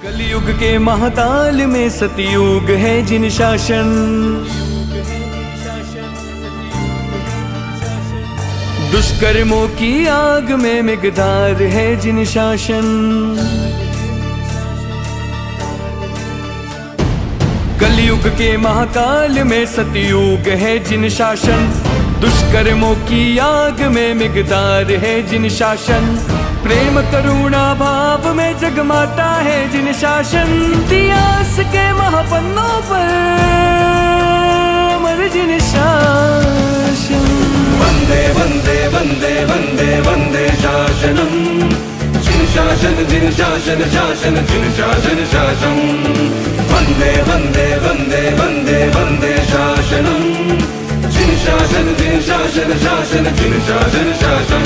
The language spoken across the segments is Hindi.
कलयुग के महाकाल में सतयुग है जिन शासन, दुष्कर्मों की आग में मिगधार है जिन शासन। कलयुग के महाकाल में सतयुग है जिन शासन, दुष्कर्मों की आग में मिगधार है जिन शासन। प्रेम करुणा भाव में जगमाता है जिन शासन, इतिहास के महापन्नों पर अमर जिन शासन। वंदे वंदे वंदे वंदे वंदे शासनम, जिन शासन जिन शासन शासन जिन शासन शासन। वंदे वंदे वंदे वंदे वंदे शासनम, जिन शासन जिन शासन शासन जिन शासन शासन।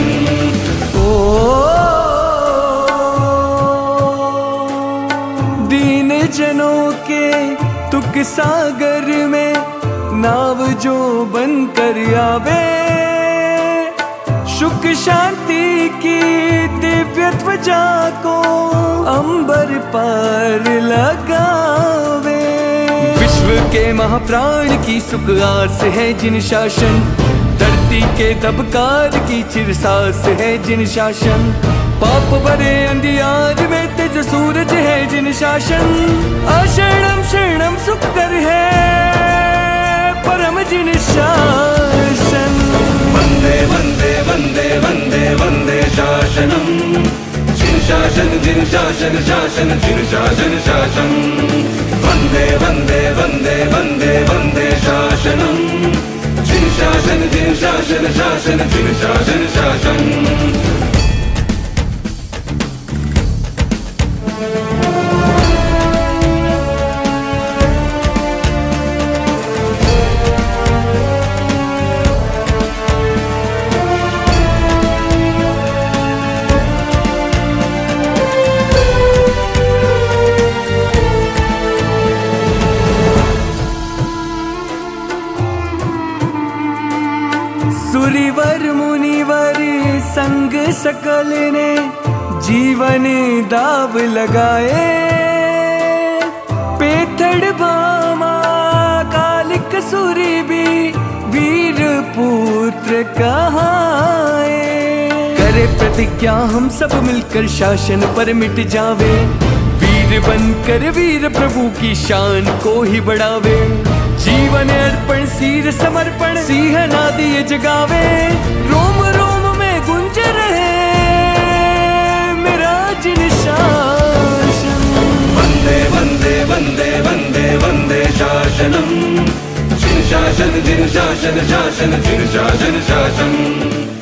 दीन जनों के तुक सागर में नाव जो बनकर आवे, सुख शांति की दिव्य ध्वजा को अंबर पार लगावे। विश्व के महाप्राण की सुख आस है जिन शासन, धरती के दबकार की चिरसास है जिन शासन। पाप भरे अंधियार में तेज सूरज है जिन शासन, अशरणम शरणम सुख कर है परम जिन शासन। वंदे वंदे वंदे वंदे वंदे शासनम, जिन शासन जिन शासन शासन जिन शासन शासन। वंदे वंदे वंदे वंदे वंदे शासनम, जिन शासन जिन शासन शासन जिन शासन शासन। सुरीवर मुनिवर संग सकल ने जीवन दाव लगाए, पेथड़ भामा कालिक सूरी भी वीर पुत्र कहाए। करे प्रतिज्ञा हम सब मिलकर शासन पर मिट जावे, वीर बनकर वीर प्रभु की शान को ही बढ़ावे। जीवन अर्पण सिर समर्पण सिंह नादी जगावे, रोम रोम में गुंज रहे मेरा जिन शासन। वंदे वंदे वंदे वंदे वंदे शासनम, जिन शासन जिन शासन शासन जिन शासन शासन।